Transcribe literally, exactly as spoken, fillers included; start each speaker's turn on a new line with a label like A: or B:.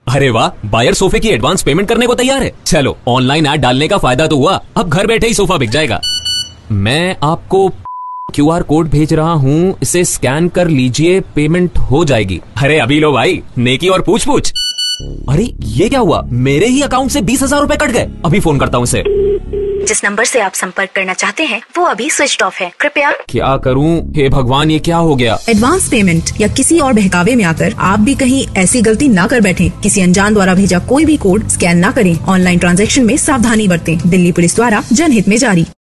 A: अरे वाह, बायर सोफे की एडवांस पेमेंट करने को तैयार है। चलो, ऑनलाइन ऐड डालने का फायदा तो हुआ, अब घर बैठे ही सोफा बिक जाएगा। मैं आपको क्यू आर कोड भेज रहा हूँ, इसे स्कैन कर लीजिए, पेमेंट हो जाएगी। अरे अभी लो भाई, नेकी और पूछ पूछ। अरे ये क्या हुआ, मेरे ही अकाउंट से बीस हजार रूपए कट गए। अभी फोन करता हूँ इसे।
B: जिस नंबर से आप संपर्क करना चाहते हैं वो अभी स्विच ऑफ है, कृपया।
A: क्या करूँ, हे भगवान, ये क्या हो गया।
C: एडवांस पेमेंट या किसी और बहकावे में आकर आप भी कहीं ऐसी गलती ना कर बैठें। किसी अनजान द्वारा भेजा कोई भी कोड स्कैन ना करें। ऑनलाइन ट्रांजैक्शन में सावधानी बरतें। दिल्ली पुलिस द्वारा जनहित में जारी।